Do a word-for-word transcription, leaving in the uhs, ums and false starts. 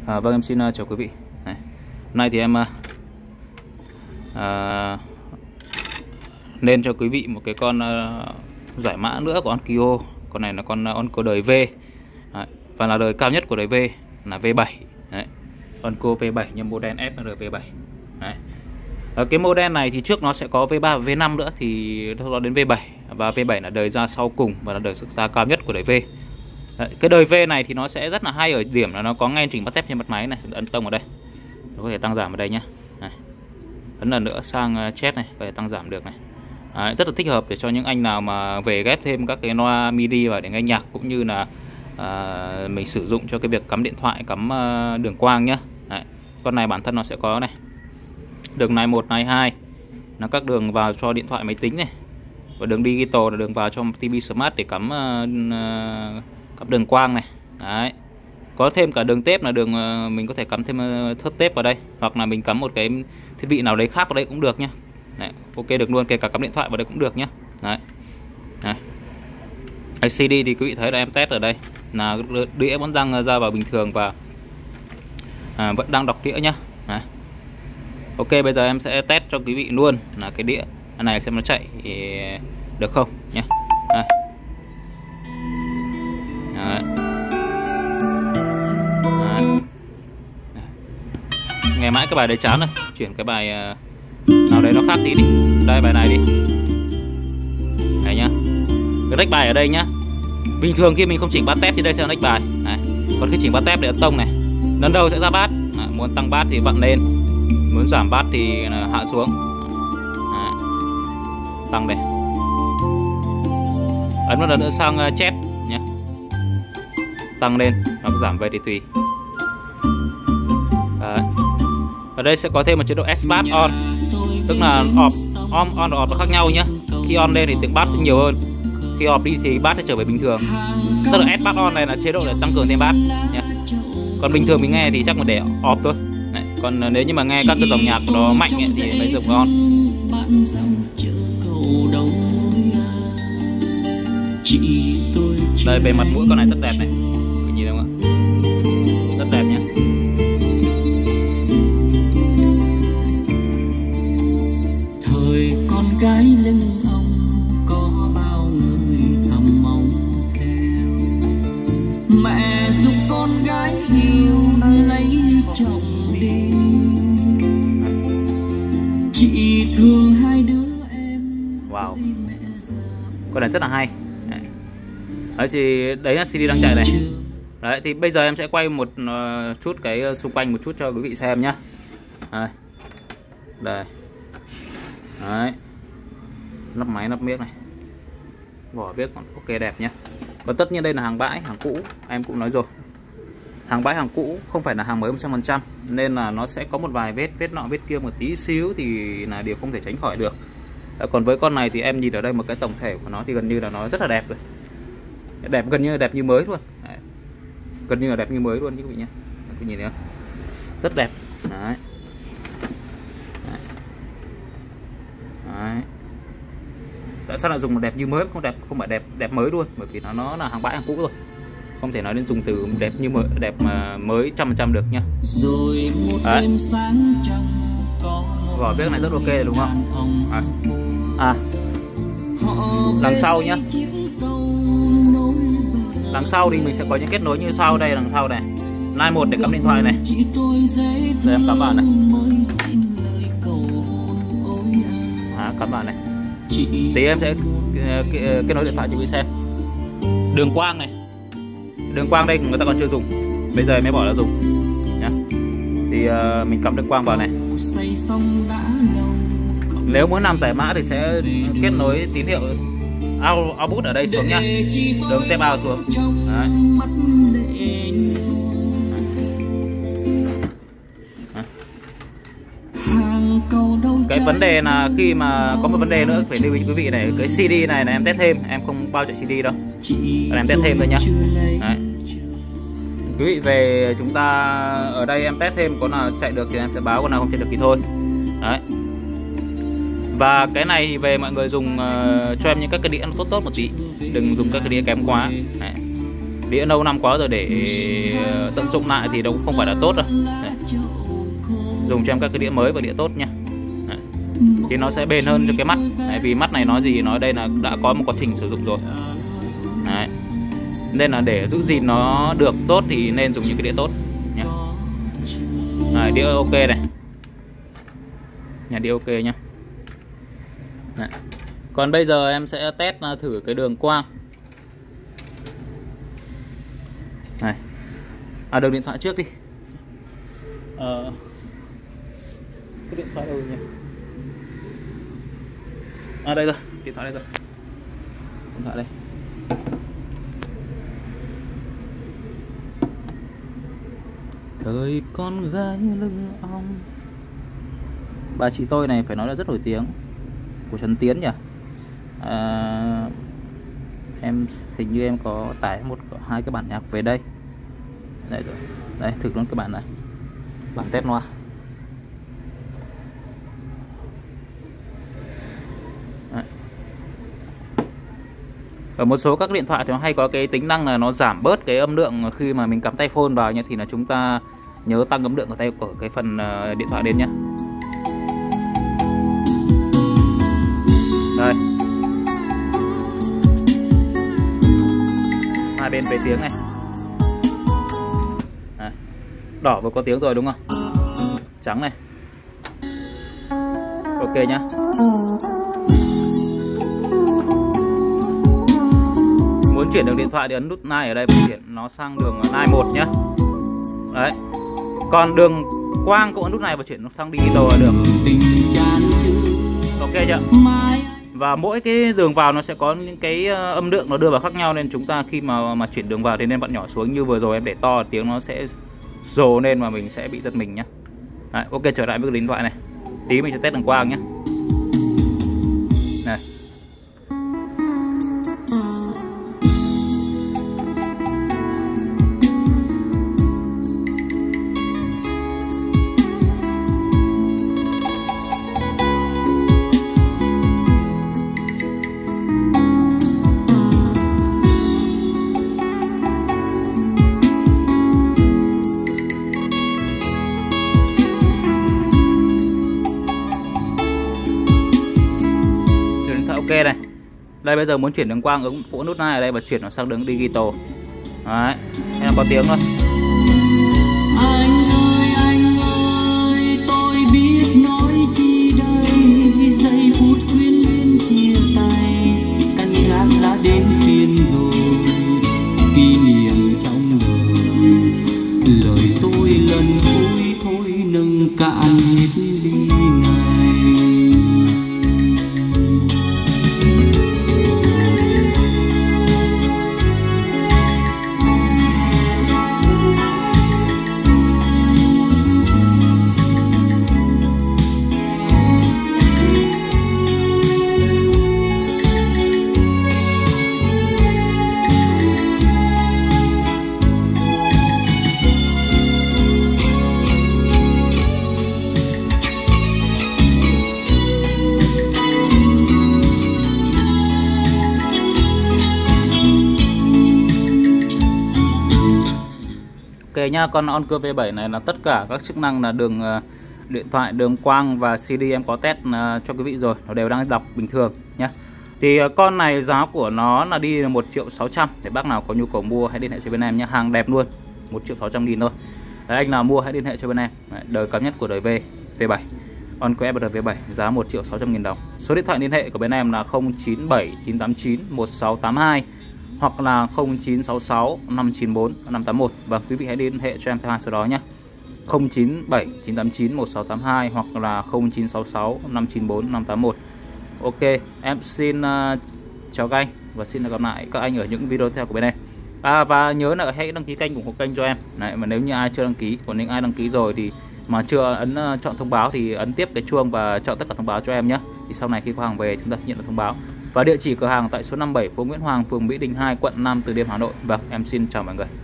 À, vâng, em xin uh, chào quý vị. Này, hôm nay thì em uh, uh, lên cho quý vị một cái con uh, giải mã nữa của Onkyo. Con này là con uh, Onco đời V. Đấy, và là đời cao nhất của đời V là V bảy. Đấy, Onco V bảy nhưng model ép rờ V bảy. Đấy. Ở cái model này thì trước nó sẽ có V ba và V năm nữa, thì nó đến V bảy, và V bảy là đời ra sau cùng và là đời ra cao nhất của đời V. Đấy, cái đời V này thì nó sẽ rất là hay ở điểm là nó có ngay chỉnh bắt tép trên mặt máy này, ấn tông ở đây, nó có thể tăng giảm ở đây nhá. Này, ấn lần nữa sang chat này, có thể tăng giảm được này. Đấy, rất là thích hợp để cho những anh nào mà về ghép thêm các cái loa midi vào để nghe nhạc, cũng như là à, mình sử dụng cho cái việc cắm điện thoại, cắm uh, đường quang nhá. Đấy, con này bản thân nó sẽ có này, đường này một, này hai là các đường vào cho điện thoại máy tính này, và đường digital là đường vào cho ti vi smart để cắm uh, uh, cắm đường quang này. Đấy, có thêm cả đường tép là đường uh, mình có thể cắm thêm uh, thớt tép vào đây, hoặc là mình cắm một cái thiết bị nào đấy khác vào đây cũng được nhá. Đấy, ok được luôn, kể cả cắm điện thoại vào đây cũng được nhá. Đấy, này. lờ xê đê thì quý vị thấy là em test ở đây là đĩa vẫn đang ra vào bình thường và à, vẫn đang đọc đĩa nhá. Đấy. Ok, bây giờ em sẽ test cho quý vị luôn là cái đĩa này xem nó chạy thì được không nhé. Đây. Đấy. Đấy. Nghe mãi cái bài đấy chán rồi, chuyển cái bài nào đấy nó khác tí đi. Đây, bài này đi. Này nhá, cái rách bài ở đây nhá. Bình thường khi mình không chỉnh bát tép thì đây sẽ là rách bài này. Còn khi chỉnh bát tép để ấn tông này, lần đầu sẽ ra bát. Đấy, muốn tăng bát thì vặn lên, muốn giảm bát thì hạ xuống. Đấy. Tăng đây, ấn một lần nữa sang chép nhé, tăng lên hoặc giảm về thì tùy. Đấy. Ở đây sẽ có thêm một chế độ S-Bass on, tức là off, on, on và off nó khác nhau nhé. Khi on lên thì tiếng bass sẽ nhiều hơn, khi off đi thì bass sẽ trở về bình thường. Tức là S-Bass on này là chế độ để tăng cường thêm bass nhé. Còn bình thường mình nghe thì chắc là để off thôi. Đấy. Còn nếu như mà nghe các cái dòng nhạc nó mạnh ấy, thì mới dùng on. Đây, về mặt mũi con này rất đẹp này, mình nhìn thấy không ạ? Rất đẹp nhé. Thời con gái lưng ông có bao người thầm mong theo, mẹ giúp con gái yêu lấy chồng đi, chị thương hai đứa em. Wow, con này rất là hay. Đấy thì đấy là xê đê đang chạy này. Đấy thì bây giờ em sẽ quay một uh, chút cái uh, xung quanh một chút cho quý vị xem nhá. Đây. Đây. Đấy. Nắp máy, nắp miếc này. Vỏ viết còn ok đẹp nhá. Và tất nhiên đây là hàng bãi, hàng cũ, em cũng nói rồi. Hàng bãi, hàng cũ không phải là hàng mới một trăm phần trăm, nên là nó sẽ có một vài vết vết nọ vết kia một tí xíu thì là điều không thể tránh khỏi được. Đấy, còn với con này thì em nhìn ở đây một cái tổng thể của nó thì gần như là nó rất là đẹp rồi. Đẹp, gần như là đẹp như mới luôn. Đấy. Gần như là đẹp như mới luôn quý vị nhé. Quý nhìn thấy không? Rất đẹp. Đấy. Đấy. Đấy. Tại sao lại dùng một đẹp như mới, không đẹp, không phải đẹp đẹp mới luôn, bởi vì nó nó là hàng bãi hàng cũ rồi, không thể nói đến dùng từ đẹp như mới, đẹp mà mới trăm phần trăm được nhá. Đấy. Vỏ viết này rất ok đúng không? À, à. Đằng sau nhá, đằng sau thì mình sẽ có những kết nối như sau. Đây đằng sau này, line một để cắm điện thoại này, đây em cắm vào này. À, cắm vào này, tí em sẽ kết nối điện thoại cho quý vị xem. Đường quang này, đường quang đây người ta còn chưa dùng, bây giờ mới bỏ ra dùng nhá. Thì uh, mình cắm đường quang vào này. Nếu muốn làm giải mã thì sẽ kết nối tín hiệu output ở đây xuống nhá, đường tép out xuống. Đấy. Cái vấn đề là khi mà có một vấn đề nữa phải lưu ý quý vị này, cái xê đê này là em test thêm, em không bao chạy xê đê đâu, còn em test thêm thôi nhá. Đấy. Quý vị về chúng ta ở đây em test thêm, có nào chạy được thì em sẽ báo, còn nào không chạy được thì thôi. Đấy. Và cái này thì về mọi người dùng uh, cho em những các cái đĩa tốt tốt một tí, đừng dùng các cái đĩa kém quá. Đấy. Đĩa lâu năm quá rồi để tận dụng lại thì nó cũng không phải là tốt đâu. Đấy. Dùng cho em các cái đĩa mới và đĩa tốt nha. Đấy. Thì nó sẽ bền hơn cho cái mắt. Đấy, vì mắt này nói gì nói đây là đã có một quá trình sử dụng rồi. Đấy. Nên là để giữ gìn nó được tốt thì nên dùng những cái đĩa tốt nhé. Đấy, đĩa ok này. Nhà đĩa ok nhá. Đấy. Còn bây giờ em sẽ test thử cái đường quang. Này. À, đường điện thoại trước đi. Ờ, cái điện thoại đâu nhỉ? À đây rồi, điện thoại đây rồi. Điện thoại đây. Thời con gái lưng ong. Bà chị tôi này phải nói là rất nổi tiếng, của Trấn Tiến nhỉ. À, em hình như em có tải một hai cái bản nhạc về đây. Đây rồi. Đấy, thử luôn cái bản này. Bản test loa. Đấy. Ở một số các điện thoại thì nó hay có cái tính năng là nó giảm bớt cái âm lượng khi mà mình cắm tay phone vào nhé, thì là chúng ta nhớ tăng âm lượng của tay của cái phần điện thoại lên nhé. Đây. Hai bên về tiếng này. Đấy. Đỏ vừa có tiếng rồi đúng không? Trắng này. Ok nhá. Muốn chuyển đường điện thoại thì ấn nút nine ở đây và chuyển nó sang đường nine một nhá. Đấy. Còn đường quang cũng ấn nút này và chuyển nó sang digital là được. Ok chưa? Và mỗi cái đường vào nó sẽ có những cái âm lượng nó đưa vào khác nhau, nên chúng ta khi mà mà chuyển đường vào thì nên vặn nhỏ xuống. Như vừa rồi em để to tiếng nó sẽ rồ lên mà mình sẽ bị giật mình nhá. Đấy, ok, trở lại với cái điện thoại này. Tí mình sẽ test đường quang nhé. Này. Ok này. Đây bây giờ muốn chuyển đường quang ứng ấn nút này ở đây và chuyển nó sang đường digital. Đấy, em có tiếng thôi. Anh ơi, anh ơi, tôi biết nói chi đây. Giây phút khuyên luyến chia tay, căn gác đã đến phiên rồi. Kỷ niệm trong đời, lời tôi lần cuối thôi nâng cạn hết ly này. Ok nhá, con Encore V bảy này là tất cả các chức năng là đường uh, điện thoại, đường quang và xê đê em có test uh, cho quý vị rồi, nó đều đang đọc bình thường nhá. Thì uh, con này giá của nó là đi là một triệu sáu trăm, để bác nào có nhu cầu mua hãy liên hệ cho bên em nhá, hàng đẹp luôn, một triệu sáu trăm nghìn thôi. Đấy, anh nào mua hãy liên hệ cho bên em. Đấy, đời cao nhất của đời V, V bảy. Encore F R V bảy giá một triệu sáu trăm nghìn đồng. Số điện thoại liên hệ của bên em là không chín bảy chín tám chín một sáu tám hai hoặc là không chín sáu sáu năm chín bốn năm tám một. Và quý vị hãy liên hệ cho em theo hai số đó nhé. không chín bảy chín tám chín một sáu tám hai hoặc là không chín sáu sáu năm chín bốn năm tám một. Ok, em xin uh, chào các anh và xin gặp lại các anh ở những video tiếp theo của bên em. À, và nhớ là hãy đăng ký kênh, ủng hộ kênh cho em. Đấy, mà nếu như ai chưa đăng ký, còn nếu ai đăng ký rồi thì mà chưa ấn uh, chọn thông báo thì ấn tiếp cái chuông và chọn tất cả thông báo cho em nhé. Thì sau này khi có hàng về chúng ta sẽ nhận được thông báo. Và địa chỉ cửa hàng tại số năm mươi bảy phố Nguyễn Hoàng, phường Mỹ Đình hai, quận Nam Từ Liêm, Hà Nội. Vâng, em xin chào mọi người.